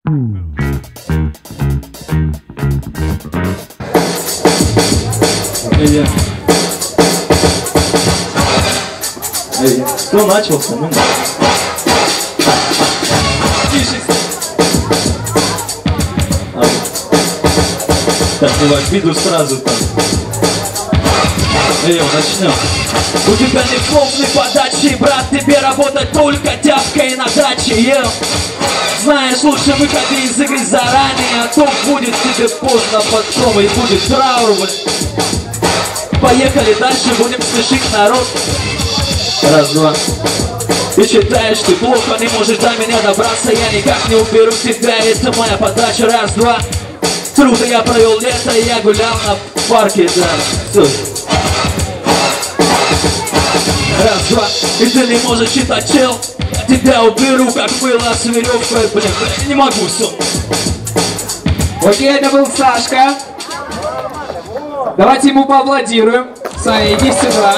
Кто начался? Ну. Тише. Так, не в обиду сразу там. Начнем. У тебя не полной подачи, брат, тебе работать только тяпкой на даче. Знаешь, лучше выходи из игры заранее, а то будет тебе поздно потом и будет траур. Поехали дальше, будем смешить народ. Раз, два. Ты считаешь, ты плохо, не можешь до меня добраться. Я никак не уберу тебя, это моя подача. Раз, два. Круто я провел лето, я гулял на парке, да. Все. Раз, два. И ты не можешь читать, чел. Я тебя уберу, как было с веревкой. Блин, я не могу, все. Окей, это был Сашка. Давайте ему поаплодируем. Саня, иди сюда.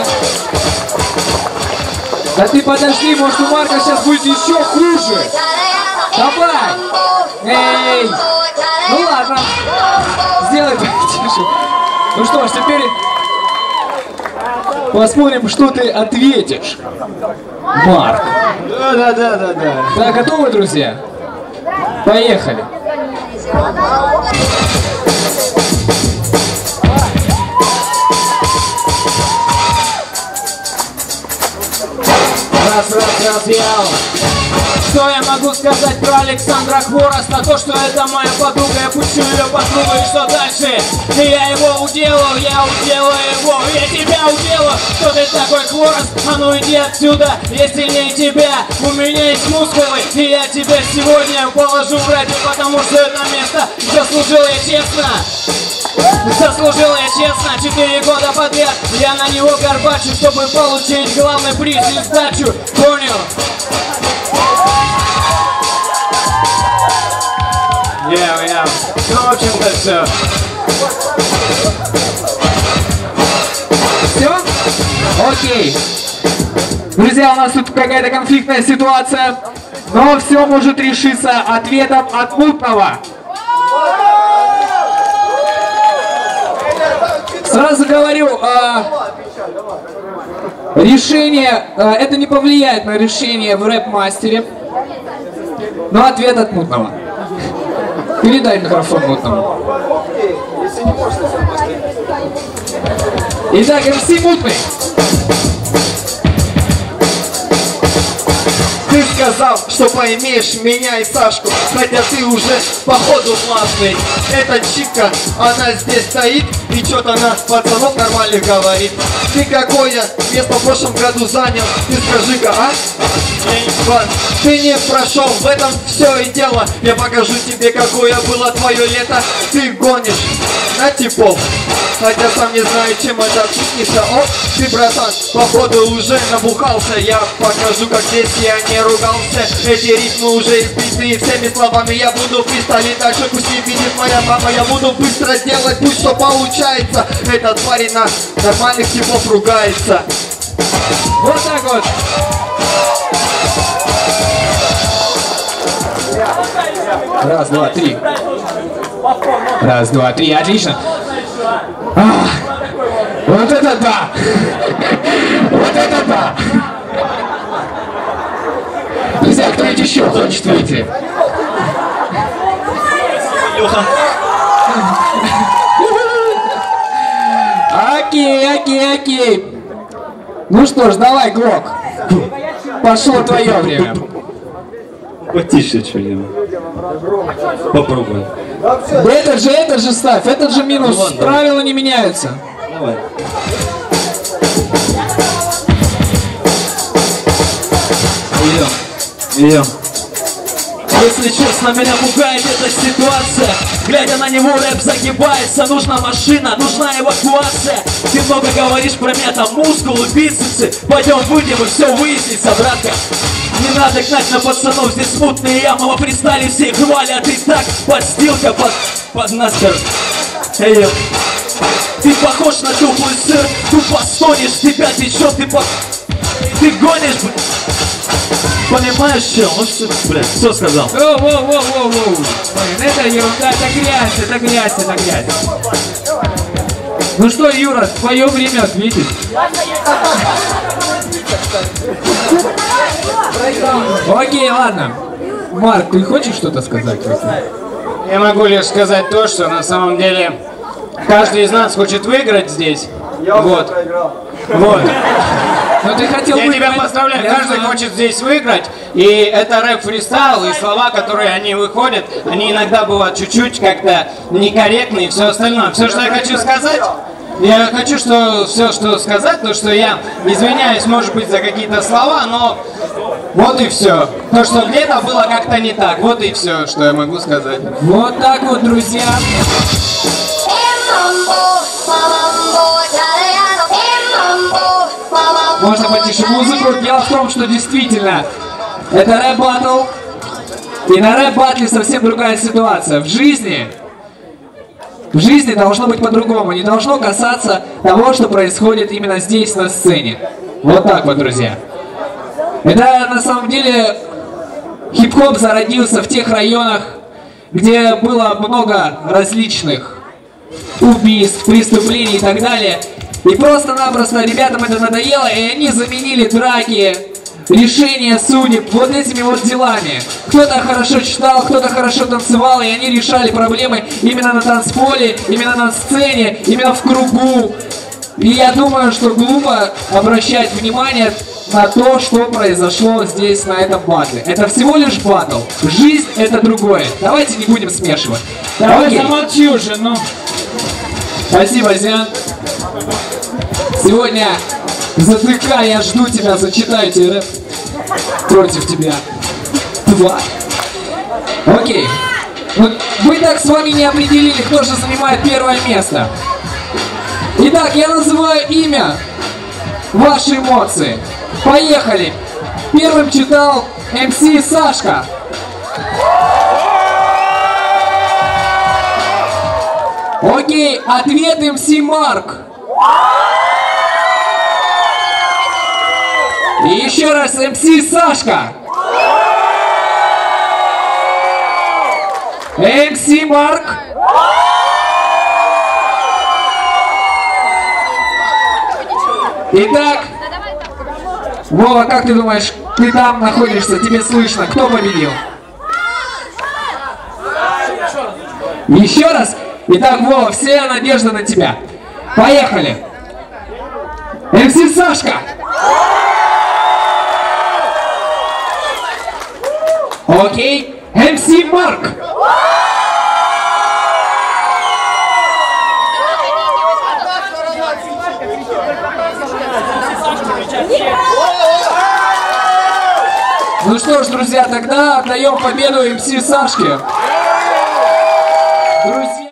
Да ты подожди, может у Марка сейчас будет еще хуже. Давай. Эй. Ну ладно. Сделай тише. Ну что ж, теперь посмотрим, что ты ответишь, Марк. Да. Так, готовы, друзья? Поехали. Раз, Что я могу сказать про Александра Хвороста? То, что это моя подруга, я пущу ее подругу, и что дальше? И я его уделаю его, я тебя уделаю. Что ты такой Хворост? А ну иди отсюда, я сильнее тебя. У меня есть мускулы, и я тебя сегодня положу в рэпе, потому что это место заслужил я честно. Заслужил я честно 4 года подряд. Я на него горбачу, чтобы получить главный приз и сдачу. Понял? Ну, в общем-то, все. Все? Окей. Друзья, у нас тут какая-то конфликтная ситуация, но все может решиться ответом от мутного. Сразу говорю, решение, это не повлияет на решение в рэп-мастере, но ответ от мутного. Передай микрофон мутному. Итак, МС Мутный. Ты сказал, что поймешь меня и Сашку, хотя ты уже походу классный. Эта чика, она здесь стоит и что-то нас пацанов нормальных говорит. Ты какое место в прошлом году занял? Ты скажи-ка, а? Ты не прошел, в этом все и дело. Я покажу тебе, какое было твое лето. Ты гонишь на типов, хотя сам не знаю, чем это объяснится. О, ты, братан, походу уже набухался. Я покажу, как здесь я не ругался. Эти ритмы уже избиты всеми словами. Я буду фристайлить так, что пусть не видит моя мама. Я буду быстро делать, пусть что получается. Этот парень на нормальных типов ругается. Вот так вот. Раз, два, три. Раз, два, три. Отлично. Вот это да! Вот это да! Друзья, кто еще хочет выйти? Леха. Окей. Ну что ж, давай, Глок. Пошло твое время. Потише что-нибудь. Попробуй. Это же ставь, этот же минус. Ну, правила не меняются. Давай. Идем. Если честно, меня пугает эта ситуация. Глядя на него, рэп загибается. Нужна машина, нужна эвакуация. Ты много говоришь про меня, там мускулы, бицепсы. Пойдем выйдем и все выяснится, братка. Не надо гнать на пацанов, здесь смутные ямы. Во фристайле все хвалят, и так подстилка под настер. Эй, ты похож на тухлый сыр, тупо стонешь, тебя течет, ты гонишь, блин. Понимаешь, что? Ну что, блядь, все сказал. Воу. Это ерунда, это грязь. Ну что, Юра, твое время ответить. Окей, ладно. Марк, ты хочешь что-то сказать? Я могу лишь сказать то, что на самом деле каждый из нас хочет выиграть здесь. Вот. Ну ты хотел Я тебя поздравляю, каждый хочет здесь выиграть. И это рэп-фристайл, и слова, которые они выходят, они иногда бывают чуть-чуть как-то некорректные и все остальное. Все, что я хочу сказать, сказать, то, что я извиняюсь, может быть, за какие-то слова, но вот и все. То, что где-то было как-то не так, вот и все, что я могу сказать. Вот так вот, друзья. Можно потише музыку. Дело в том, что действительно это рэп-баттл. И на рэп-баттле совсем другая ситуация. В жизни должно быть по-другому. Не должно касаться того, что происходит именно здесь, на сцене. Вот так вот, друзья. Это на самом деле хип-хоп зародился в тех районах, где было много различных убийств, преступлений и так далее. И просто-напросто ребятам это надоело, и они заменили драки, решения судеб вот этими вот делами. Кто-то хорошо читал, кто-то хорошо танцевал, и они решали проблемы именно на танцполе, именно на сцене, именно в кругу. И я думаю, что глупо обращать внимание на то, что произошло здесь, на этом батле. Это всего лишь батл. Жизнь — это другое. Давайте не будем смешивать. Давай замолчи уже, ну. Спасибо, Зян. Сегодня ЗТК, я жду тебя, зачитаю тебе рэп против тебя. 2. Окей. Ну, мы так с вами не определили, кто же занимает первое место. Итак, я называю имя, ваши эмоции. Поехали. Первым читал МС Сашка. Окей, ответ МС Марк. И еще раз МС Сашка. МС Марк. Итак, Вова, как ты думаешь, ты там находишься, тебе слышно, кто победил? Еще раз? Итак, Вова, вся надежда на тебя. Поехали. МС Сашка. Окей. МС Марк. Ну что ж, друзья, тогда отдаем победу МС Сашке. Друзья.